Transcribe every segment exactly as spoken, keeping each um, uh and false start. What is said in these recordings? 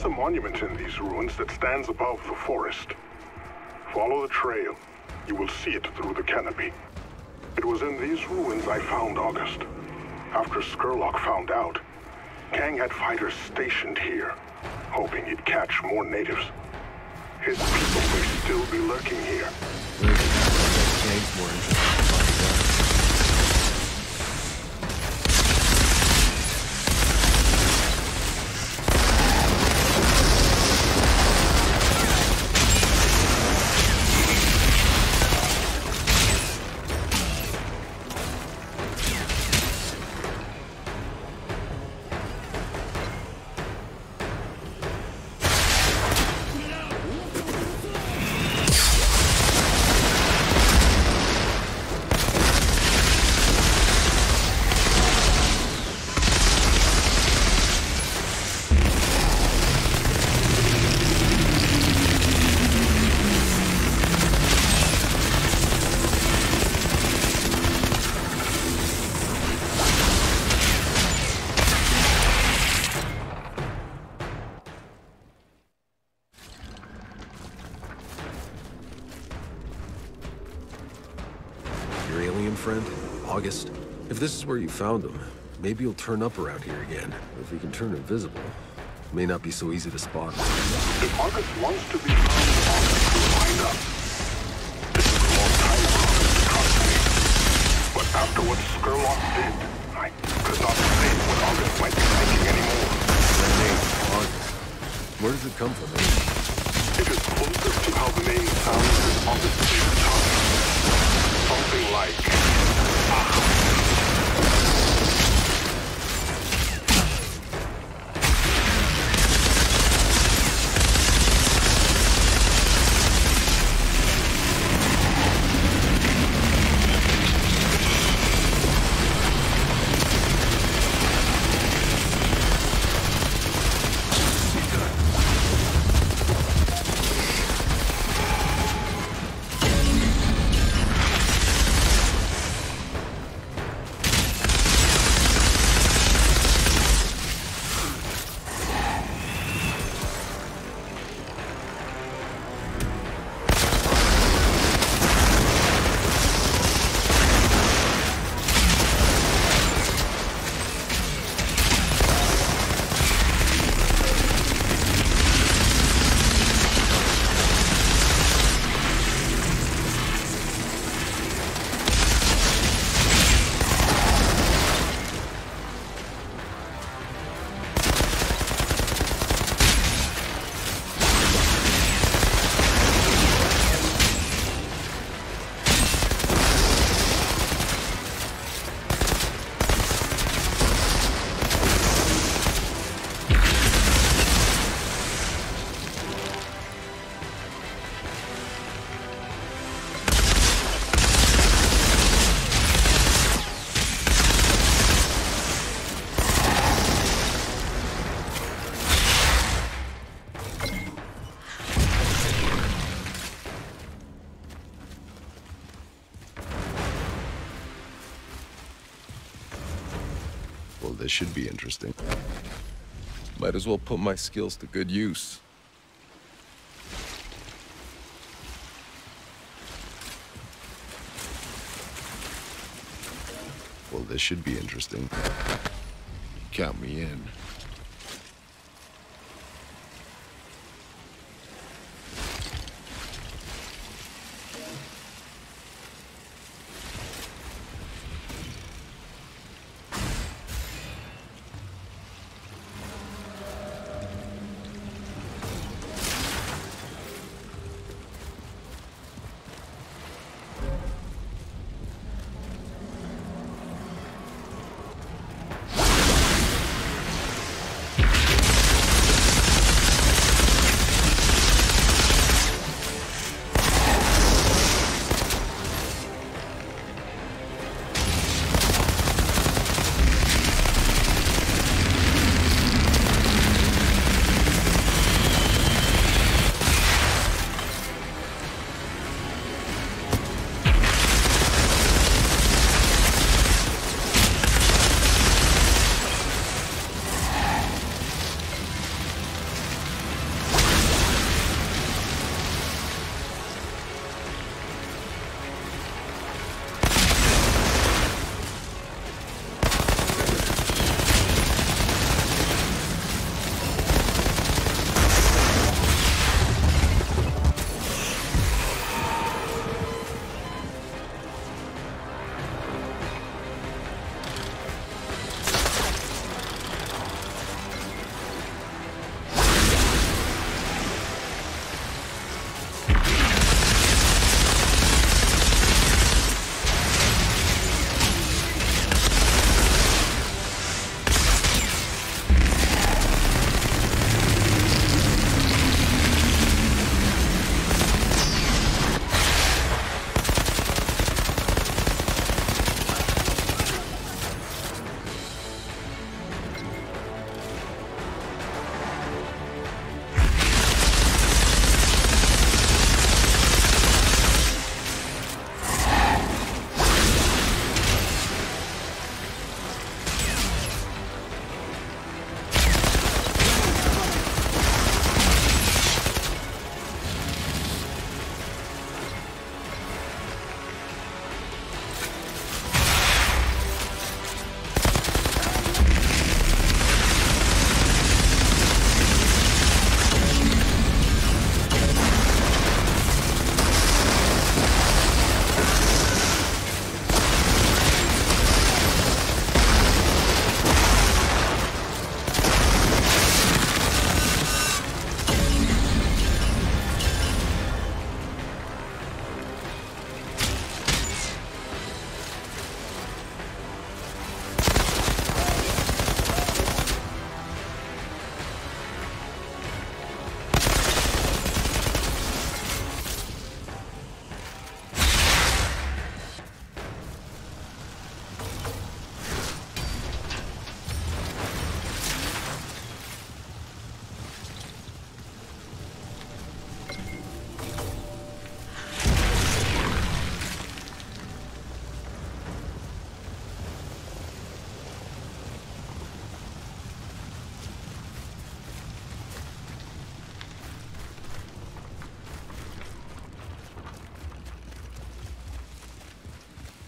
a monument in these ruins that stands above the forest. Follow the trail. You will see it through the canopy. It was in these ruins I found August. After Skurlock found out, Kang had fighters stationed here, hoping he'd catch more natives. His people may still be lurking here. Kang's more interested in finding out. Friend, August. If this is where you found him, maybe he'll turn up around here again. If he can turn invisible, it may not be so easy to spot him. If August wants to be found, August will find us. This is a long time for August to trust me. But after what Skurlock did, I could not say what August might be thinking anymore. That name, August. Where does it come from, eh? It is closest to how the name sounds in August's tongue. Something like... Ah. Well, this should be interesting. Might as well put my skills to good use. Well, this should be interesting. Count me in.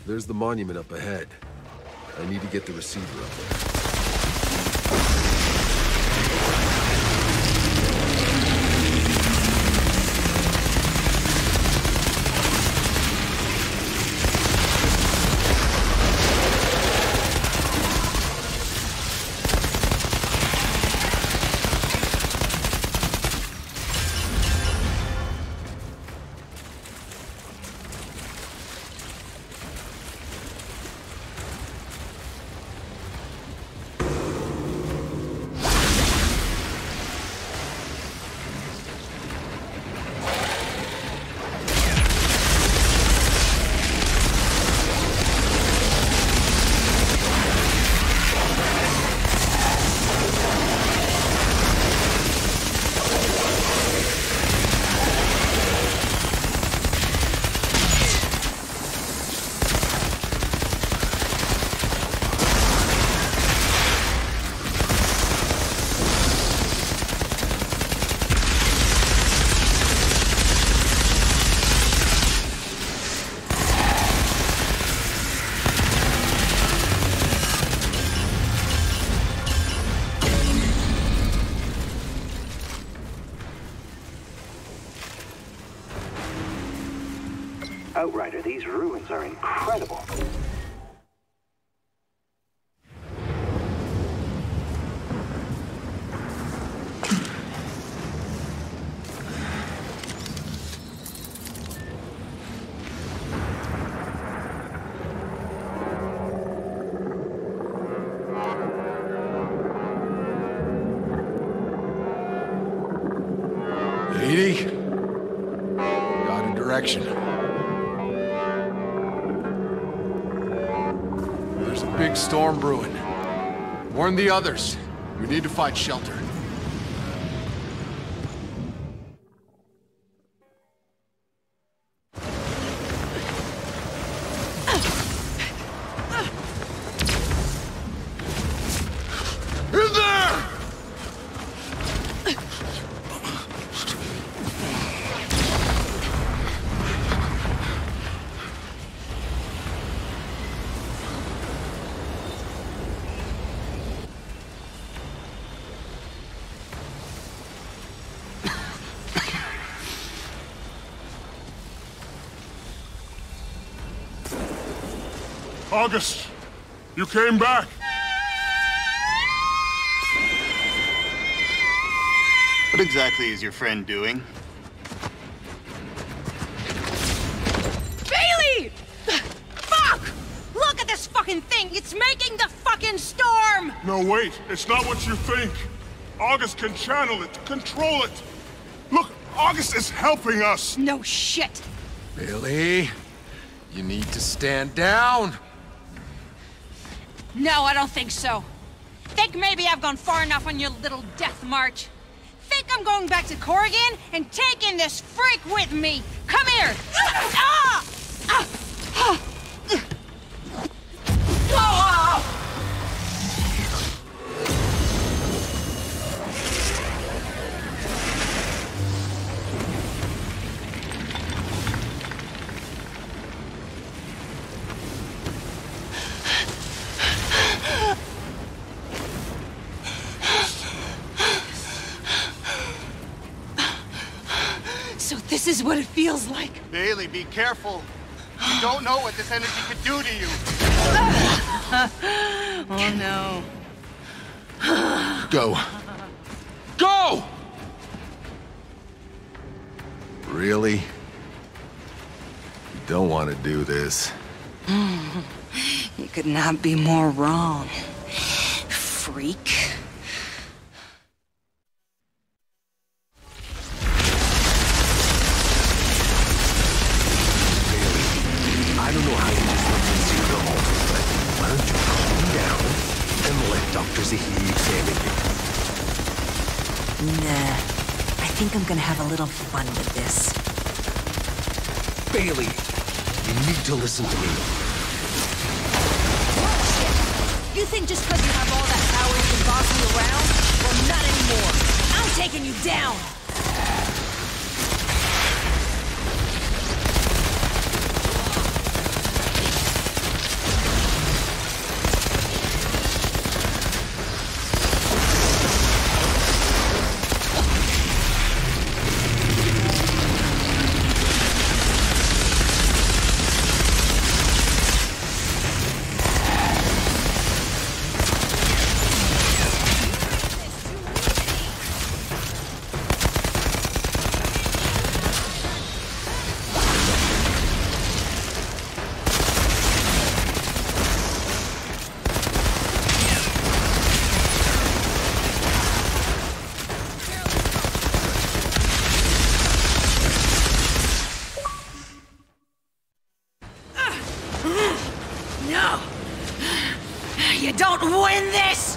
There's the monument up ahead. I need to get the receiver up there. Outrider, these ruins are incredible. Edie? Got a direction. There's a big storm brewing. Warn the others. We need to find shelter. In there! August, you came back. What exactly is your friend doing? Bailey! Fuck! Look at this fucking thing! It's making the fucking storm! No, wait. It's not what you think. August can channel it, control it. Look, August is helping us. No shit! Billy, you need to stand down. No, I don't think so. Think maybe I've gone far enough on your little death march. Think I'm going back to Corrigan and taking this freak with me. Come here! Ah! Ah! Ah! Ah! So this is what it feels like. Bailey, be careful. You don't know what this energy could do to you. Oh no. Go. Go! Really? You don't want to do this. You could not be more wrong, freak. I don't know how you just went to zero, but why don't you calm down and let Doctor Zahid examine you? Nah. I think I'm gonna have a little fun with this. Bailey, you need to listen to me. You think just because you have all that power you can boss me around? Well, not anymore. I'm taking you down. You don't win this!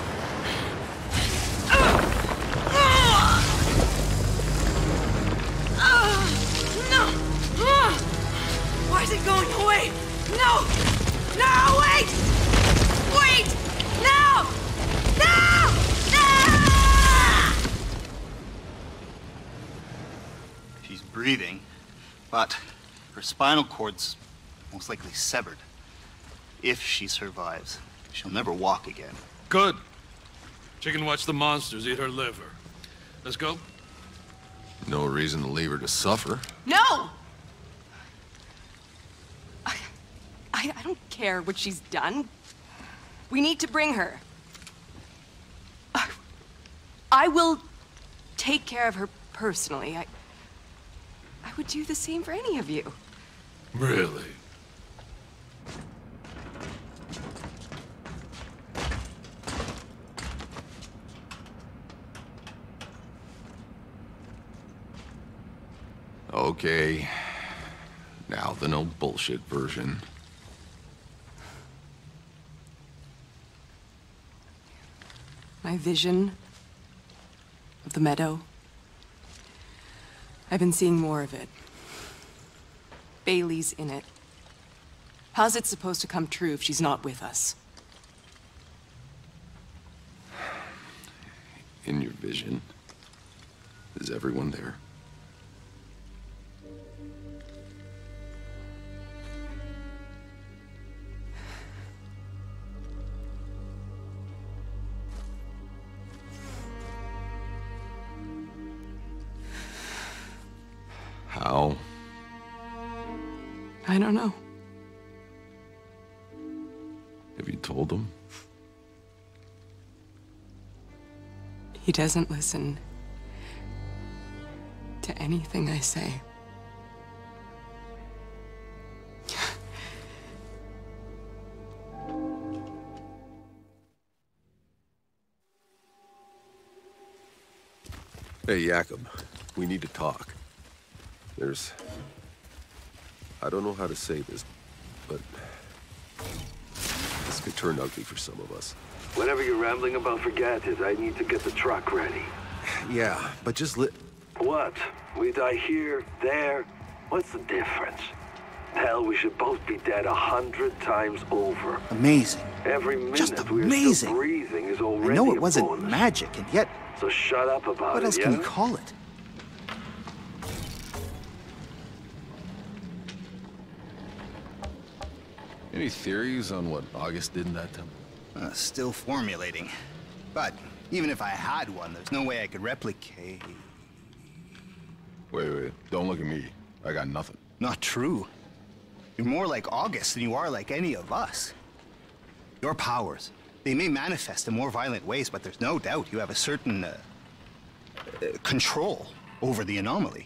No! Why is it going away? No! No, wait! Wait! No! No! No! She's breathing, but her spinal cord's most likely severed. If she survives, she'll never walk again. Good. She can watch the monsters eat her liver. Let's go. No reason to leave her to suffer. No! I, I, I don't care what she's done. We need to bring her. I, I will take care of her personally. I, I would do the same for any of you. Really? Okay. Now the no bullshit version. My vision of the meadow. I've been seeing more of it. Bailey's in it. How's it supposed to come true if she's not with us? In your vision, is everyone there? How? I don't know. Have you told them? He doesn't listen to anything I say. Hey, Jakob. We need to talk. There's... I don't know how to say this, but... this could turn ugly for some of us. Whatever you're rambling about, forget it. I need to get the truck ready. Yeah, but just li- What? We die here, there? What's the difference? Hell, we should both be dead a hundred times over. Amazing. Every minute Just we're amazing. still breathing is already I know a it wasn't bonus. magic, and yet... So shut up about What it, else yeah? can you call it? Any theories on what August did in that temple? Uh, still formulating. But even if I had one, there's no way I could replicate... Wait, wait, don't look at me. I got nothing. Not true. You're more like August than you are like any of us. Your powers, they may manifest in more violent ways, but there's no doubt you have a certain uh, uh, control over the anomaly.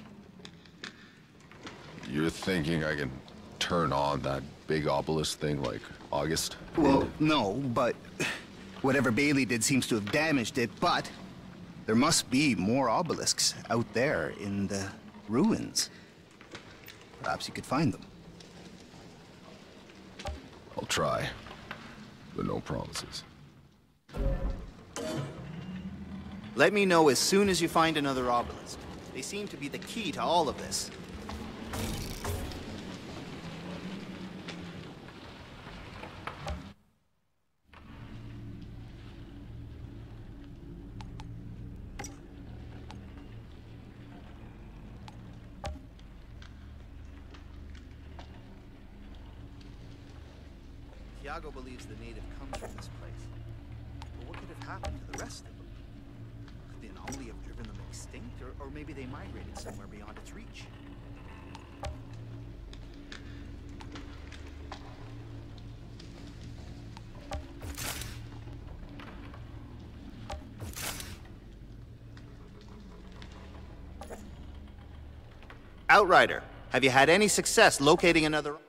You're thinking I can turn on that big obelisk thing like August? Well, no, but whatever Bailey did seems to have damaged it, but there must be more obelisks out there in the ruins. Perhaps you could find them. I'll try, but no promises. Let me know as soon as you find another obelisk. They seem to be the key to all of this. Tiago believes the native comes from this place. But what could have happened to the rest of them? Could the anomaly have driven them extinct, or, or maybe they migrated somewhere beyond its reach? Outrider, have you had any success locating another...